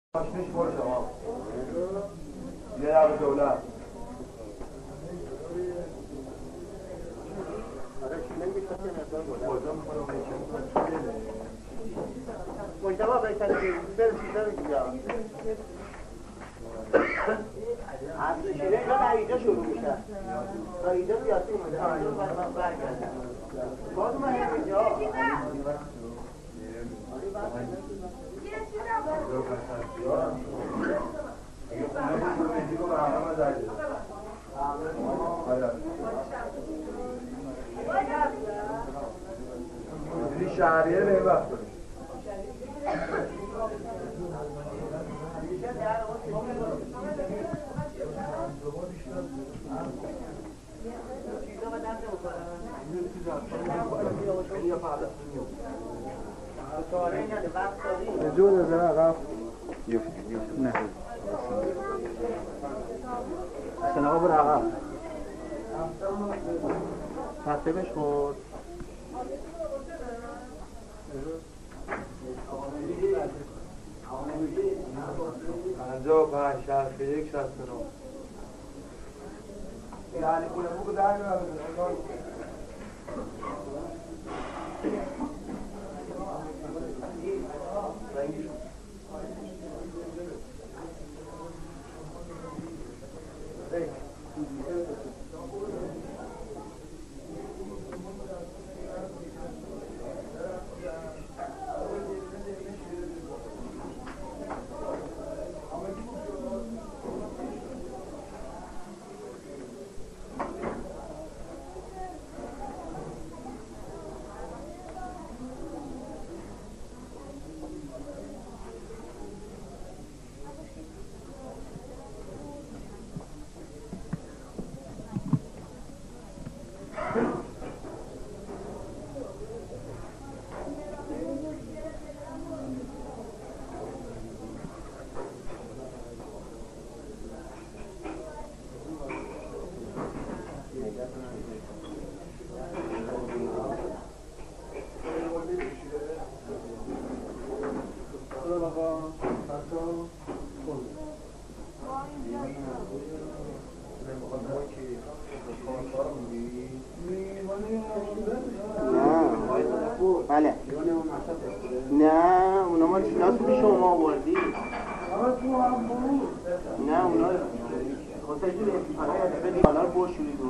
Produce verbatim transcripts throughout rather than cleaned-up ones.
ماشینش برو شما یه رب دولت مجتبا بهتر برسی دارید بیا اصل شیره اینجا در اینجا شروع میشه تا اینجا بیاسی اومده اینجا من برگرده باز من اینجا اینجوری شهریه به این وقت جور از عقب نه اصلا آقا بر عقب ترتیبش خود پنجاه و پنج شهست یک شهست نو یعنی کنه بگو در میاد بله نه اونا ما چیزاست که شما آوردی نه اونا خواستش دید بدید حالا رو برشورید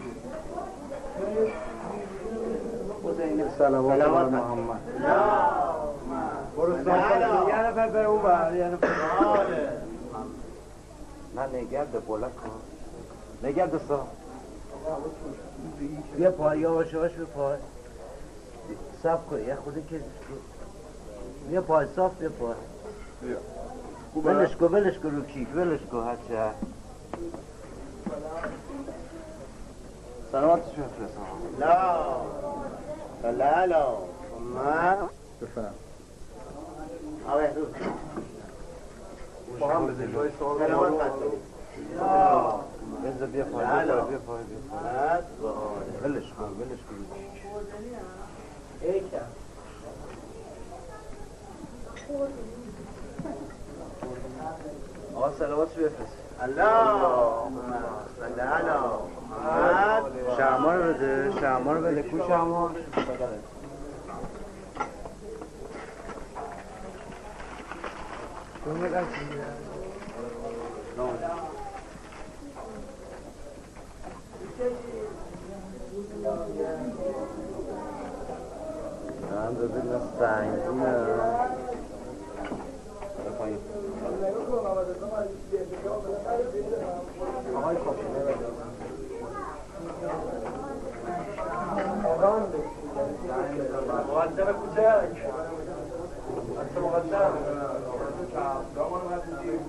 و سلامات محمد برو سلام یه نفر بره او بر یه نفر نه نگرد بلک کن نگرد سا بیا پای یواش یواش بیا پای صاف کن یه خودی که بیا پای صاف بیا پای بلش کن بلش کن رو کیک بلش کن هرچه سلاماتش بفرستم لا لا لا ما بفرم آوه رو با هم بزنید بای سوال سلامت بستم بذار بیا پای بیا پای بیا پای بس بلش کن بلش کن رو کیک ایکم آقا سلاماتش بفرست اللهم صل علی محمد شما رو بده شما رو بده کو شما من داده نستنگونه بخواهیم آقای کاشنه مقدم کوچک اصلا مقدم دامان مدیدی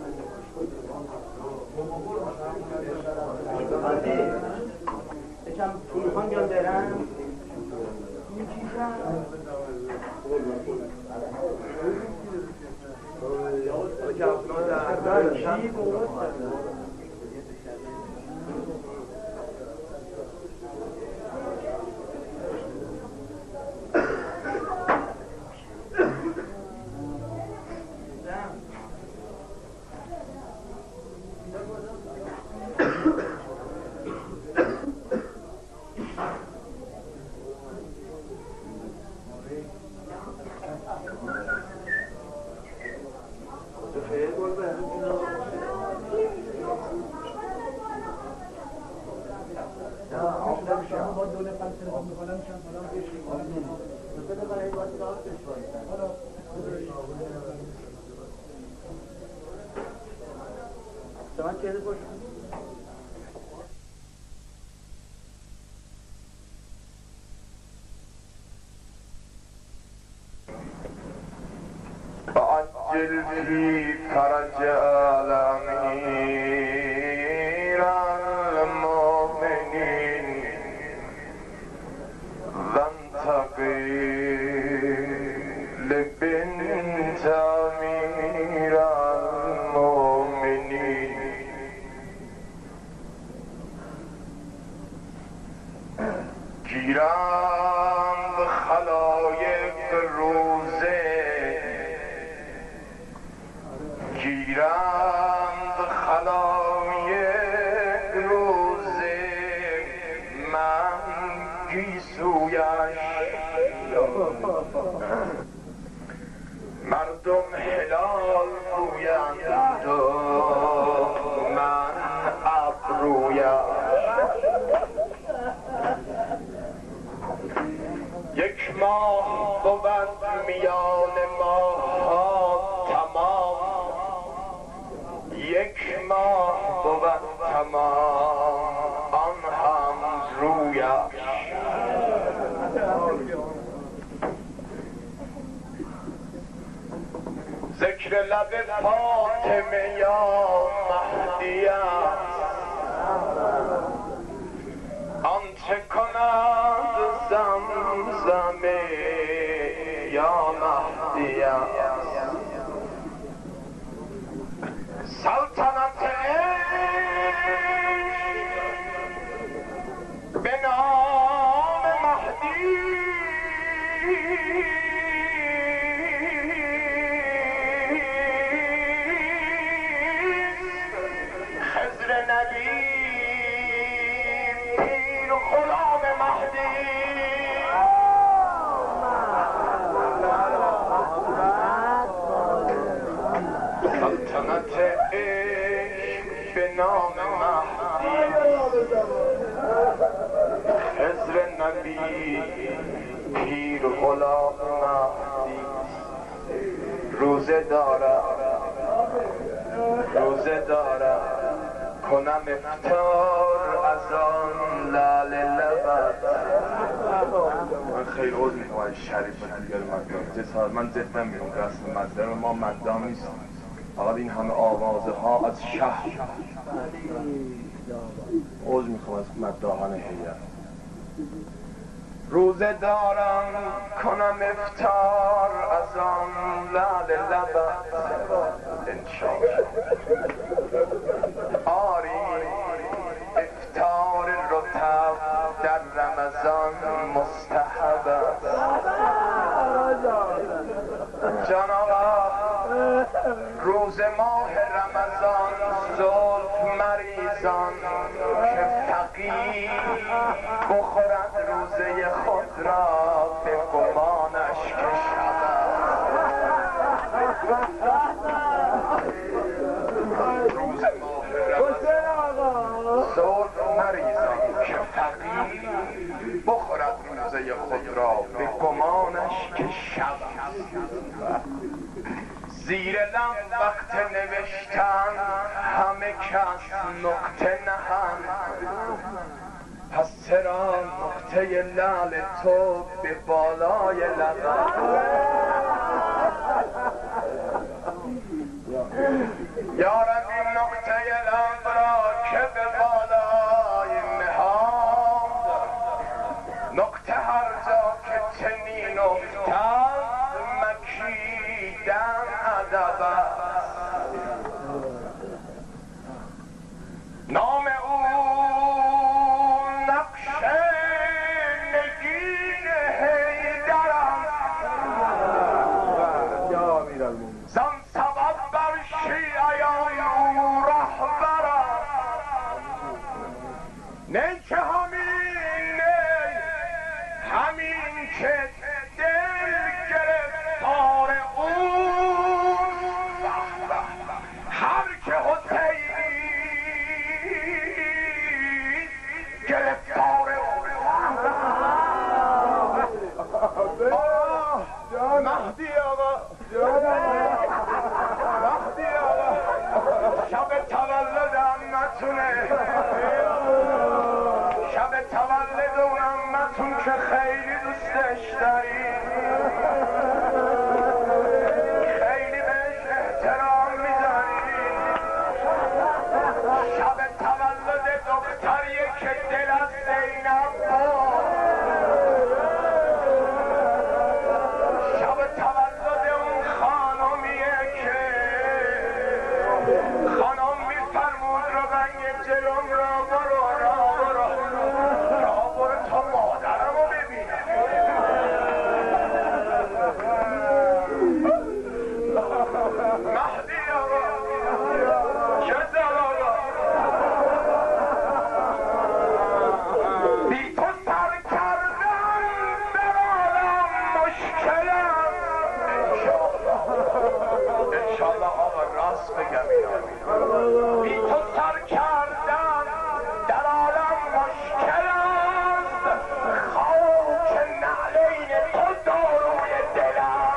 یکم پولخان بیان برن من چه باشه عجل في فرج الأمير المؤمنين وانتقل بنت أمير المؤمنين گیرند خلایق روزه گیرند خلایق روزه من گیسویش مردم هلال گویند و من ابرویش یک ماه بود میان ماها تمام یک ماه بود تمام آن هم رویش ذکر لب فاطمه یا مهدی است آنچه کند زمزم یا مهدی است سلطنت عشق به نام مهدی خضر نبی پیر و غلام مهدی سلطنت عشق به نام مهدی خضر نبی پیر و غلام مهدی روزه دارم روزه دارم کنم افطار از آن لعل لبت من خیلی عوض میکنم از شریف دیگر مدام جسار من زد نمیرم رسم مزدر ما مدام نیست فقط این همه آوازه ها از شهر عوض میکنم از مداهان هیئت روزه دارم کنم افطار از آن لعل لبت انشاءالله آری افطار رطب در رمضان مستحب است جان آقا روز ماه رمضان زلف مریزان که فقیر بخورد روزه خود را به گمانش که شب روز ماه رمضان زلف مریزان که فقیر بخورد روزه خود را به گمانش که شب زیر لب وقت نوشتن همه کس نقطه نهند پس چرا نقطه لعل تو به بالای لبم یارب این نقطه لب را که به بالای نهاد نقطه هر جا که چنین افتد مکیدن ادب است نام او نقش نگین حیدرم زن سبب بر شیعیان او رهبرم که خیلی دوستش داری، خیلی بهش احترام میذاری، شب تولد دختریه که دل از زینب بود، شب تولد اون خانمیه که خانم میفرمود رو رنگ جلوم را برو را برو را برو تا مادرم رو ببینم. مهدی آقا شزل آقا بی تو سر کردن در عالم مشکلم. انشالله آقا راست بگم اینا، بی تو سر کردن در عالم مشکل است، خاک نعلین تو داروی دلم.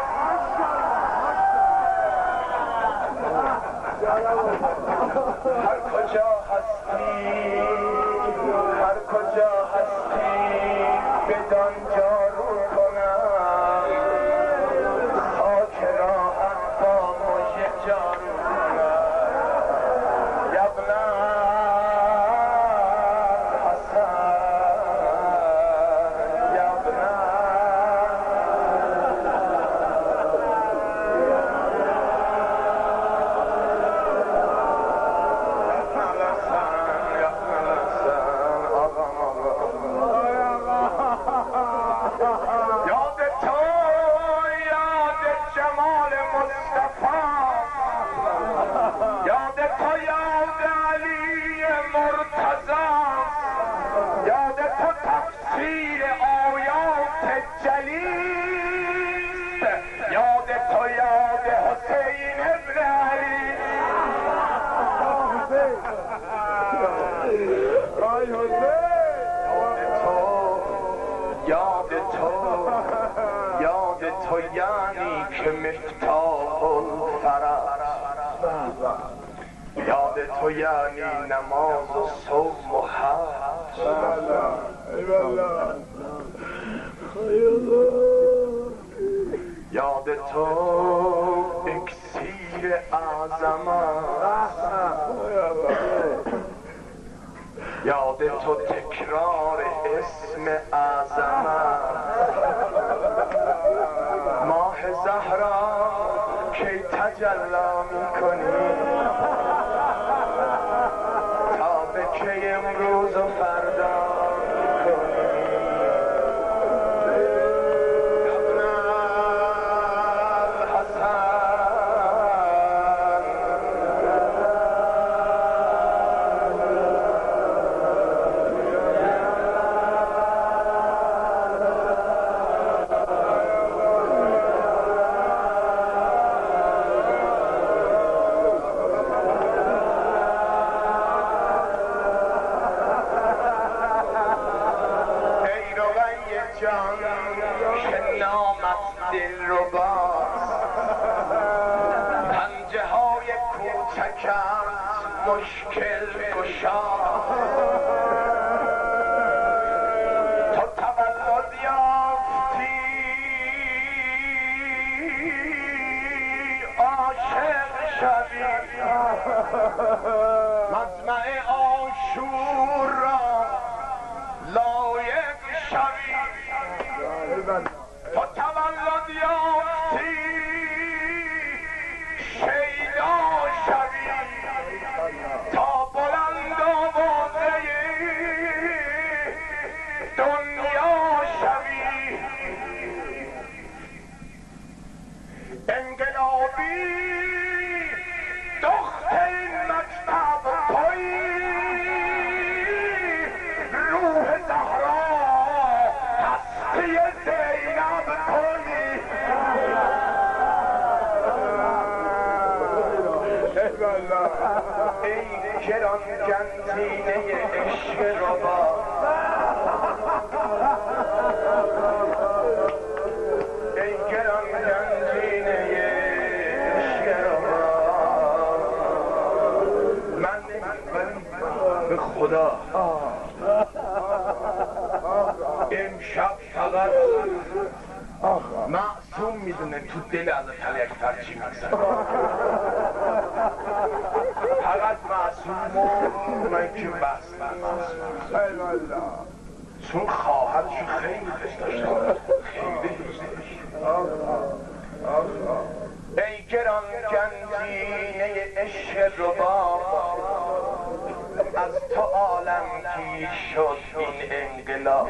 هر کجا هستی هر کجا هستی بدان جارو کنم، خاک راحت با مژه جارو کنم. یبنه حسن یبنه یاد تو یاد جمال مصطفی، یاد تو یاد علی مرتضی، یاد تو تفسیر آیات جلیست، یاد تو یاد حسین ابن علی. یاد تو یاد تو یعنی که مفتاح الفرج، یاد تو یعنی نماز و صوم و حج، یاد تو اکسیر عظمت، یاد تو تکرار اسم عظمت. ماه زهرا کی تجلا میکنی، تا به کی امروز و فردا میکنی. جان که نامت دل رو باز، پنجه های کوچکت مشکل گشا، تو تولد یافتی عاشق شدی، مجمع عاشور را لایق شوی، تو تولد یافتی شیدا شوی، تا بلند آوازه دنیا شوی. انقلابی دختر این مکتب تویی، روح زهرا هستی زینب تویی. ای گران گنجینه عشق ربا، ای گران گنجینه عشق ربا، من به خدا امشب میدونه تو دل از تلیکتر چی میگذره فقط معصوم و من که بست چون خواهرشو خیلی دوست داشتم خیلی دوست داشتم ای گران گنجینه عشق ربا از تو عالم کی شد این انقلاب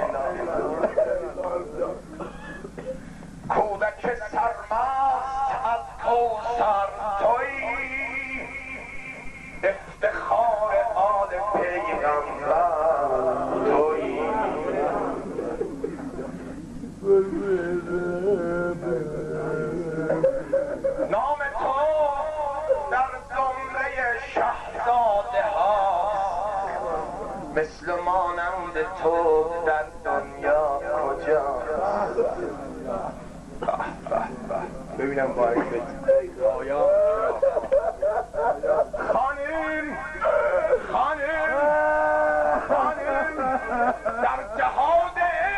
کودک سرمست از کوثر تویی افتخار آل پیغمبر تویی نام تو در زمره شهزاده هاست مثل مانند تو در دنیا کجاست ببینم باید آیا خانم خانم خانم در جهاد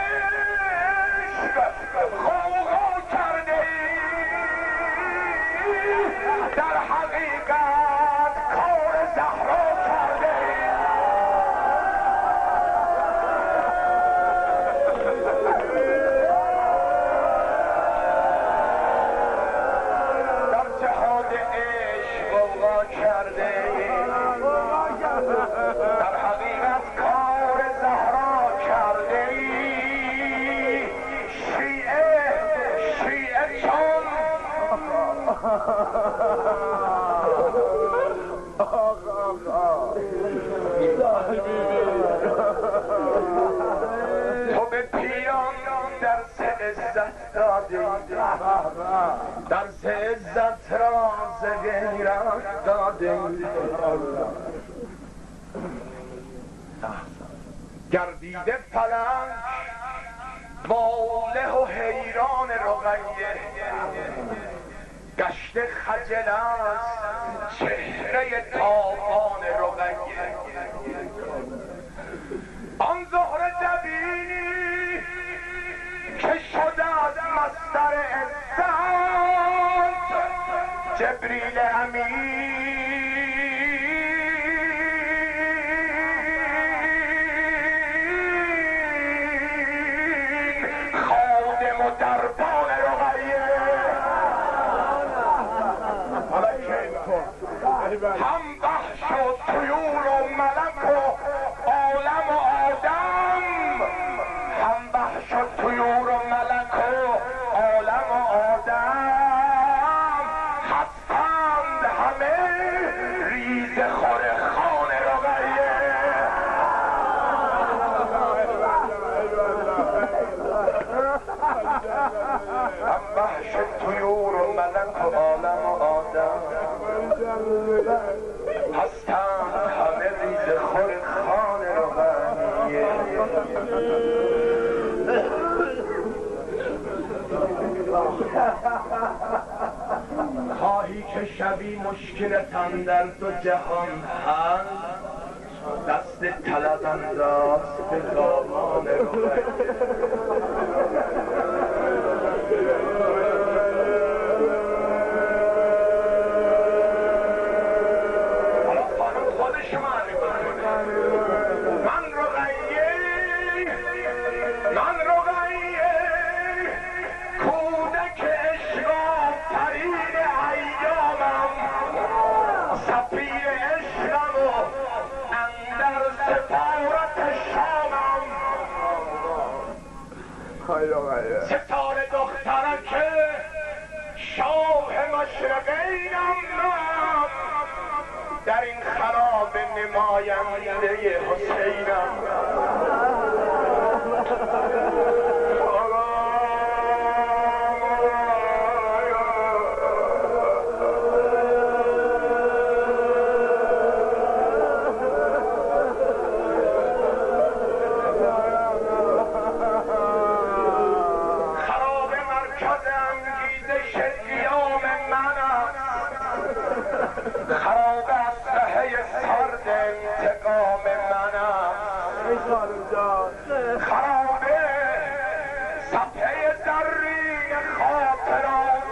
عشق غوغا کرده در حقیقت کار زهرا کرده در حقیقت کار زهرا کرده شیعه شیعه چون تو به پیران درس عزت دادی درس عزت را ز غیرت دادی گردیده فلک واله و حیران رقیه گشت خجل است چهره تابان رقیه آن زهره جبینی که شده از مصدر عزت جبریل امین خادم و دربان رقیه هم وحش و طیور و ملک و عالم و آدم هم وحش و طیور و ملک و عالم و آدم هستند همه ریز خور خان رقیه هم وحش و طیور و ملک و عالم و آدم هستند همه ریز خور خان رقیه خواهی که شبی مشکلت اندر دو جهان حل دست طلب انداز به دامان رقیه من رقیه من رقیه کودک عشق آفرین ایامم سفیر عشقم و اندر سفارت شامم ستاره دخترک شاه مشرقینم من در این خراب نماینده حسینم خراب مرکز انگیزش قیام من است خراب اسلحه سرد انتقام من است خراب صفحه زرین خاطرات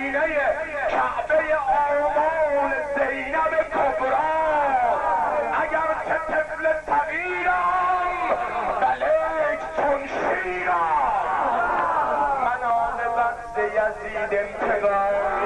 سینه کعبه آمال زینب کبرا اگر که طفل صغیرم بلک چون شیرم من عاقبت یزید انتقام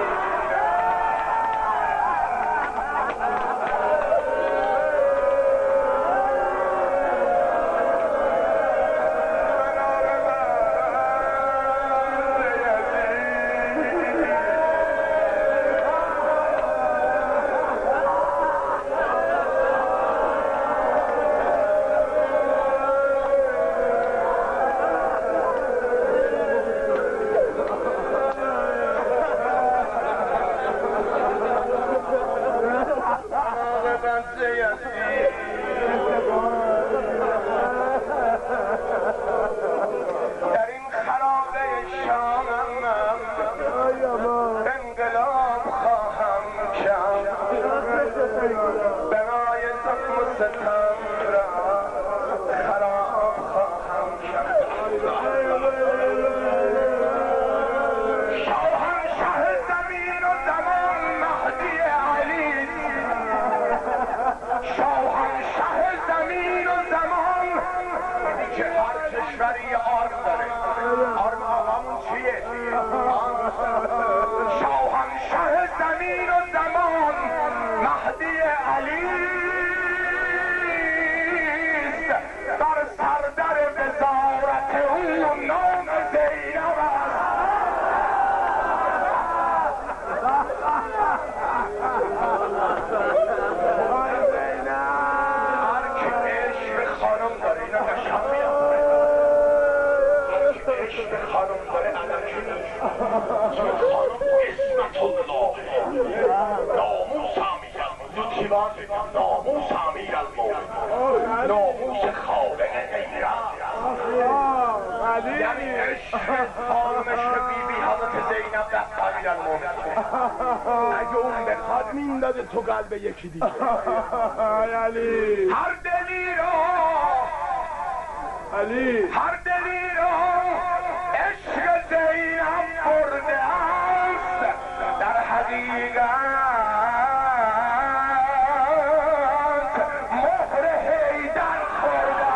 اگه اون بخواد میندازه تو قلب یکی دیگه علی هر دلی رو علی هر دلی رو عشق زینب برده است در حقیقت مهر حیدر خورده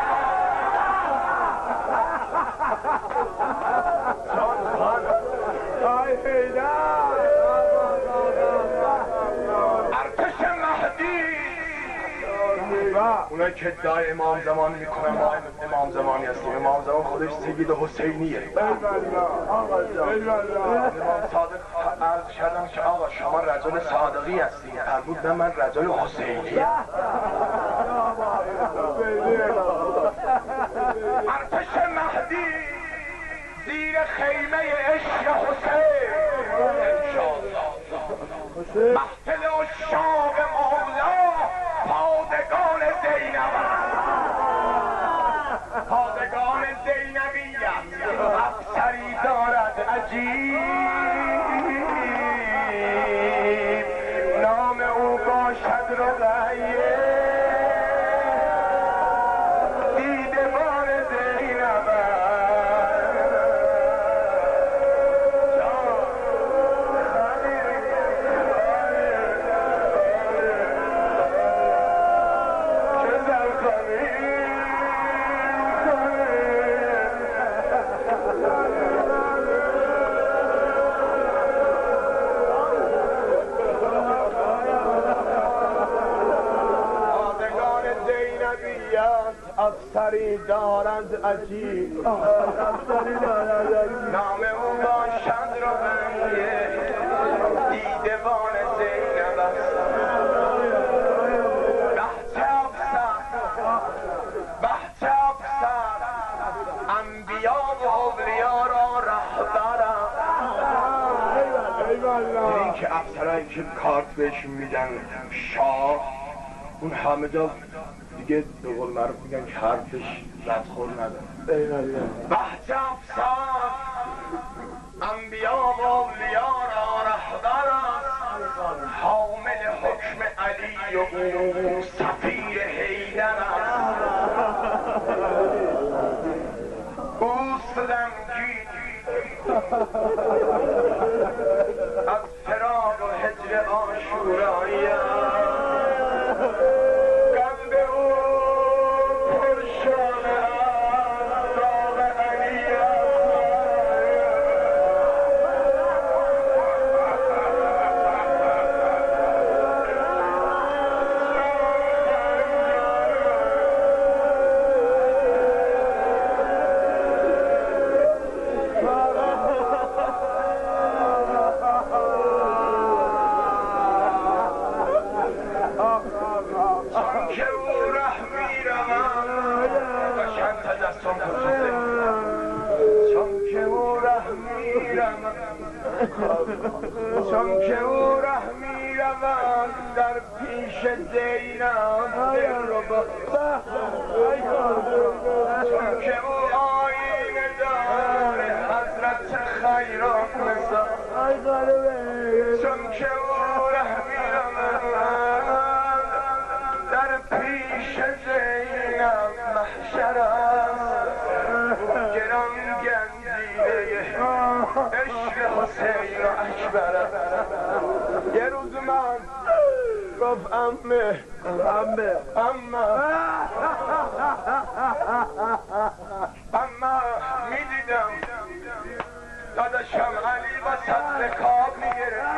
آی حیدر اونایی که ادعای امام زمان میکنن ما امام زمانی هستیم. امام زمان خودش سید حسینیه. امام صادق عرض کردم که آقا شما رجل صادقی هستید. فرمود نه من رجل حسینی. ارتش مهدی زیر خیمه عشق حسین انشاءالله محفل عشاق مولا پادگان زینب پادگان زینبیت افسری دارد عجیب نام او باشد رقیه دیده بار زینب افسری دارند عجیب نام او باشد رقیه دیدبان زینب است بحث افسر بحث افسر انبیا و اولیا را رهبرم این که افسرهایی که کارت بهشون میدن شاه اون همه جا دیگه به قول معروف میگن که حرفش ردخور نداره. بحث افسر انبیا و اولیا را رهبر است حامل حکم علی و او سفیر حیدر است اوست غمگین از چون که او ره میروم قشنگ تجسم کن چون که او ره میروم چون که او ره میروم در پیش زینب دلربا چون که او آینه داره حضرت خیرات نسا چون که او ره میروم در پیش زینب محشر است گران گنجینه عشق حسین و اکبر است یه روز من گفت امه امه امه اما میدیدم داداشم علی با سطر کاب میگره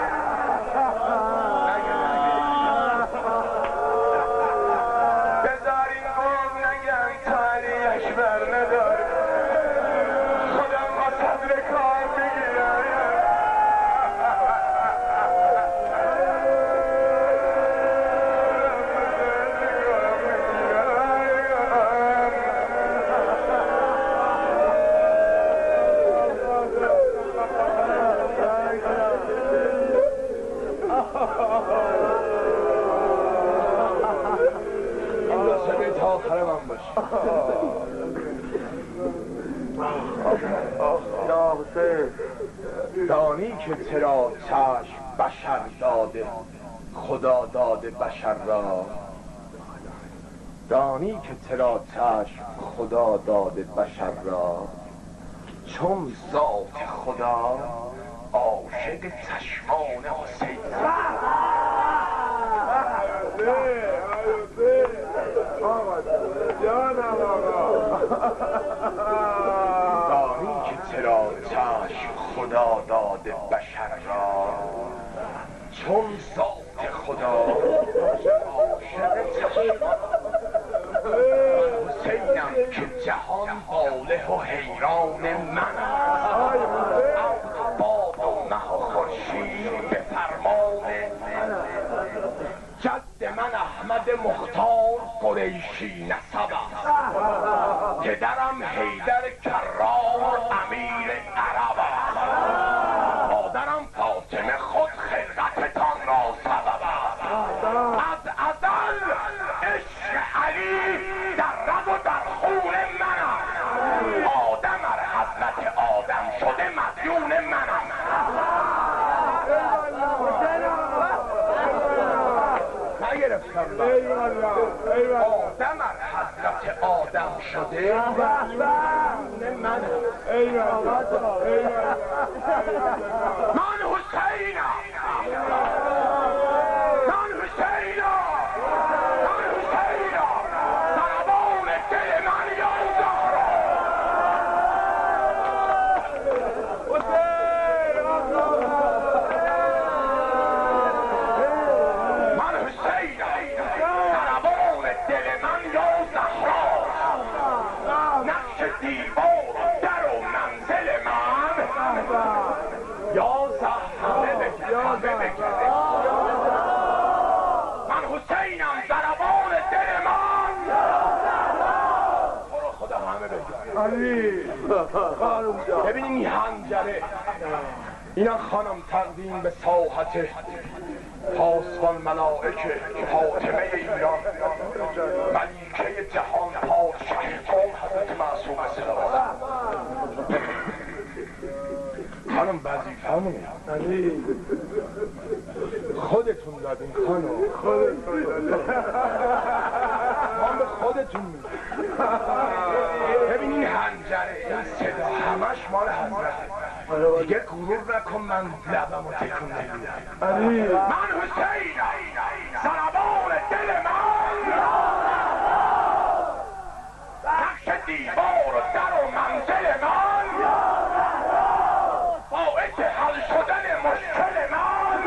بذارین گفت نگم تا علی اکبر نداره خودم با سطر کاب میگیرم یا حسین دانی که چرا چشم بشر داده خدا داده بشر را دانی که چرا چشم خدا داده بشر را چون ذات خدا عاشق چشمان حسین دانی که چرا چشم خدا داده بشر را چون ذات خدا عاشق چشمان حسینم که جهان باله و حیران من است باد و مه و خورشید به فرمان جد من احمد مختار قریشی نسب است پدرم حیدر کرار امیر عرب است مادرم فاطمه خود خلقتتان را سبب است از ازل عشق علی در رگ و در خون من است آدم ار حضرت آدم شده مدیون منم نگرفتم آدم ار حضرت آدم شده مدیون منم من حسینم من حسینم من حسینم ضربان دل من یا زهرا من حسینم ضربان دل من یا زهرا نقش دیوار و در و منزل من یا زهرا بگرده من حسینم ضربان دل من برو خدا همه بگرد ببینیم این هنجره اینا خانم تقدیم به ساحت پاسبان ملائکه فاطمه ایران ملیکه جهان پادشه قوم حضرت معصوم صلوات خانم وظیفه‌مونه خودتون دادین خانم خودتون ما به خودتون میدیم ببین این هنجره این صدا همش مال حضرت دیگه غرور نکن من لبمو تکون نمیدم من حسینم ضربان دل من نقش دیوار و در و منزل من باعث حل شدن مشکل من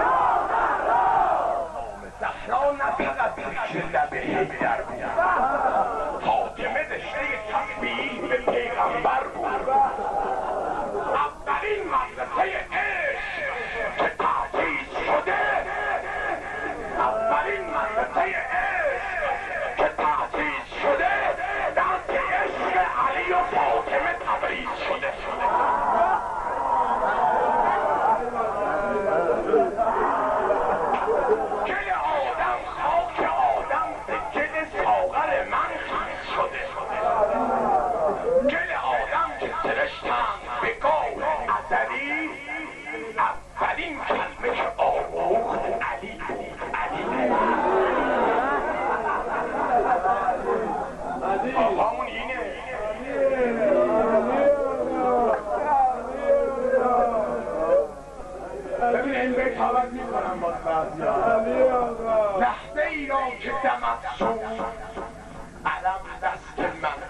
نام زهرا نه فقط ذکر لب حیدر بود حاکم رشته تسبیح به پیغمبر بود اولین مدرسه عشق که تأسیس شده اولین مدرسه عشق ای را که دمت سوز علم دست من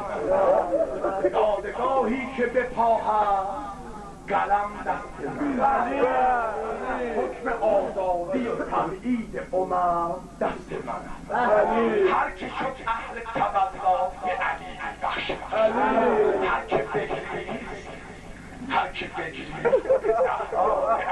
دادگاهی که به پا هست قلم دست من حکم آزادی و تبعید امم دست من هر که شد اهل تبعای علی بخش من هر که بگریست هر که بگریست زهرای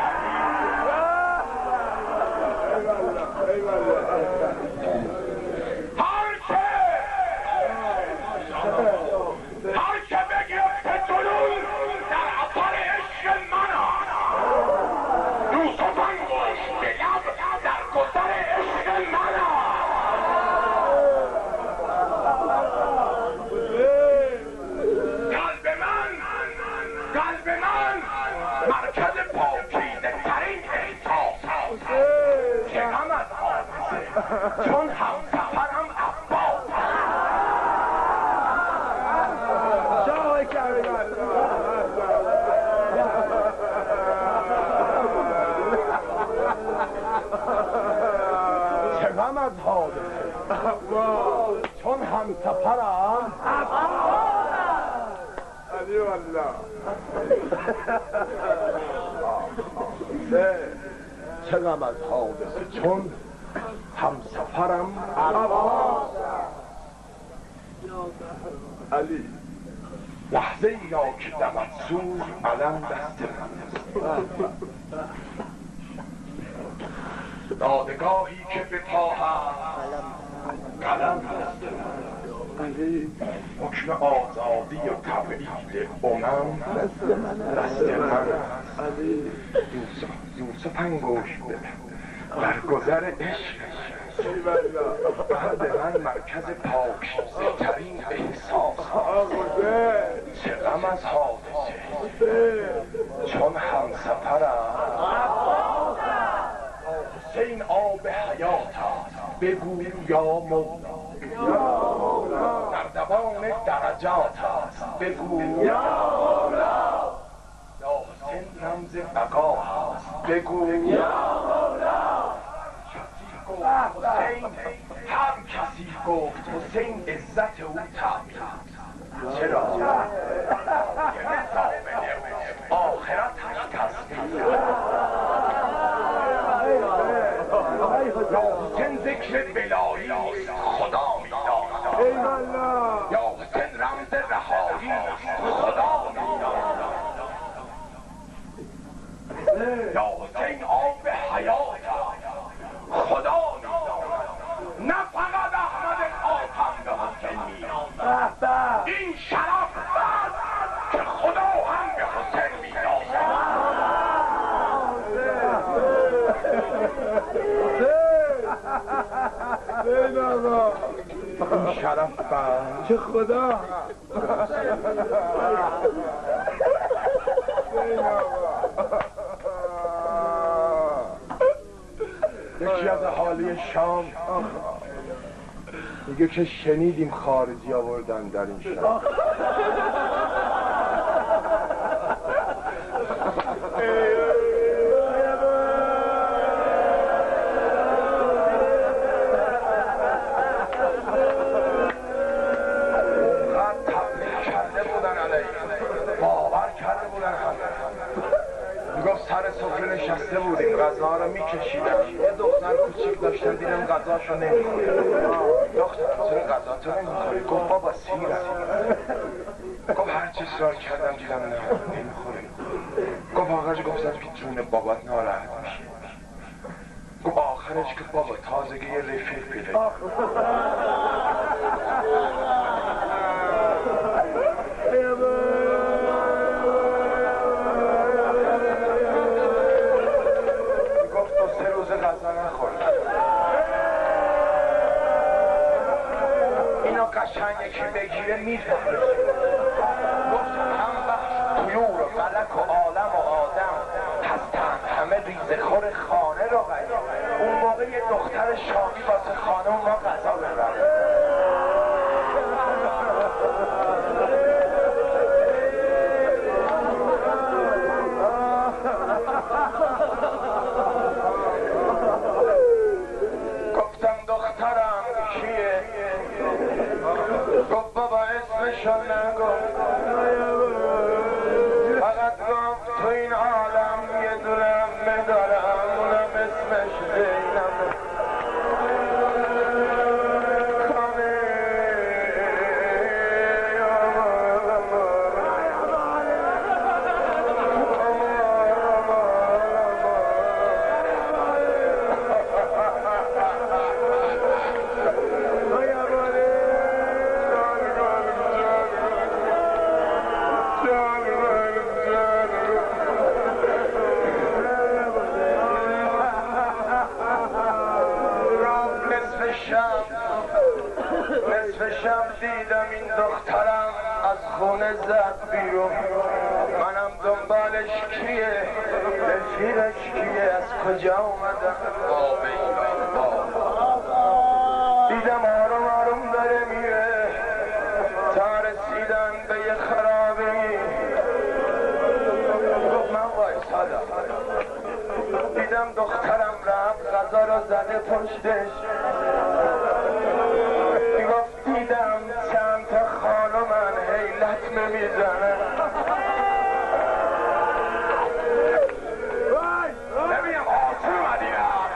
هر که بگرفت جنون در اثر عشق من است یوسف انگشت به لب در گذر عشق من قلب من قلب من مرکز پاکیزه ترین احساس است چه غم از حادثه چون همسفرم عباس چه غم از حادثه چون همسفرم علی والله چه غم از حادثه چون همسفرم عباس علی لحظه ای را که دمت سوز علم دست من دادگاهی که به پا هست قلم دست من حکم آزادی و تبعید امم دست من یوسف یوسف انگشت در گذر عشق بعد من مرکز پاکیزه ترین احساس چه غم از حادثه چون همسفرم حسین آب حیات است بگو یا مولا در دوام درجات است بگو یا مولا یا حسین رمز بقا است بگو یا مولا حسین هر کسی گفت حسین عزت او تعبید چرا؟ یه مثابنه آخرتش تصویر یا حسین ذکر بلایی خدا می‌داند یا حسین رمز رهایی خدا می‌داند یا حسین آب حیات خدا می‌داند نه فقط احمد خاتم به حسین می‌داند این شرف است که خدا هم به حسین می‌داند این شرف است چه خدا یکی از اهالی شام میگه که شنیدیم خارجی آوردن در این شهر سر سفره نشسته بودیم غذا رو میکشیدم یه دختر کوچیک داشتن دیدم غذاشو نمیخوره دختر چرا غذا تو نمیخوری؟ گفت بابا سیرم گفت هرچی اصرار کردم دیدم نه نمیخوره گفت آخرش گفتم که جون بابات ناراحت میشه گفت آخرش که بابا تازگی یه رفیق پیدا غذا نخورد اینا قشنگه که بگیره میفهمه گفت هم بخش طیور و فلک و عالم و آدم هستن همه ریزه خور خانه رو غیر اون موقع یه دختر شامی واسه خانه اون را غذا ببره کیه گفت بابا اسمشو نگو فقط گفت تو این عالم یه دونه دارم اونم اسمش زینبه نصفشم دیدم این دخترم از خونه زد بیرون منم دنبالش کیه رفیقش کیه از کجا اومدم دیدم آروم آروم داره میره تا رسیدن به یه خرابه گفت من وایسادم دیدم دخترم رفت غذا رو زده پشتش دیدم چند تا خانومن هیلت میزنه ببینم آسون اومدی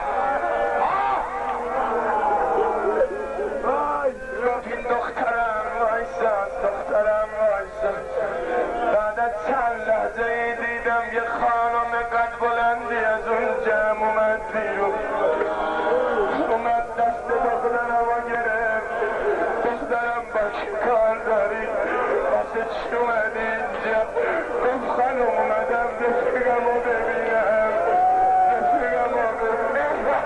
گفت این دخترم وایسا دخترم وایسا بعد از چند لحظه دیدم یه خانم قد بلندی از اون جمع اومد بیرون اومد دست دخترم و گرفت دخترم با چی کار داری واسه چی اومدی اینجا گفت خانم اومدم رفیقم رو ببینم رفیقم رو ببینم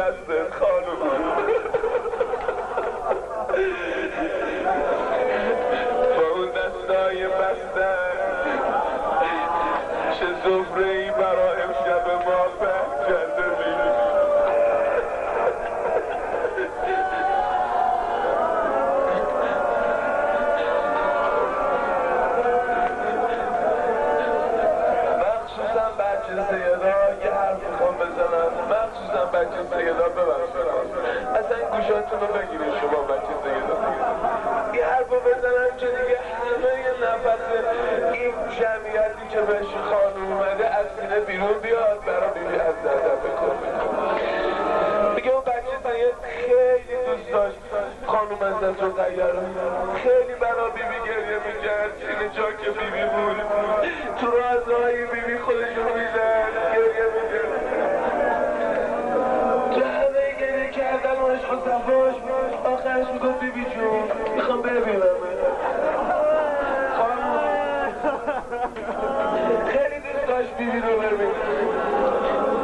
دستت خانم با اون دستای بستن چه زفره‌ای برا امشب ما پهن کرده بیدی مخصوصا بچه سیدا یه حرف میخوام بزنم مخصوصا بچه سیدا ببخشید اصلا گوشاتون رو بگیرید شما بچه سیدا یه حرف رو بزنم که دیگه همه یه نفس این جمعیتی که بهش خانوم اومده از سینه بیرون بیاد برای بیبی از دردم بکنه میگه اون بچه سید خیلی دوست داشت خانوم از دست رو تیاره خیلی برای بیبی گریه میکرد این جا که بیبی بود تو رازهای بیبی خودشو میزد گریه میکرد تو همه گریه کردن و عشق و صفاش آخرش میگفت بیبی جون میخوام ببینم خانوم خیلی دوست داشت بیبی رو ببینم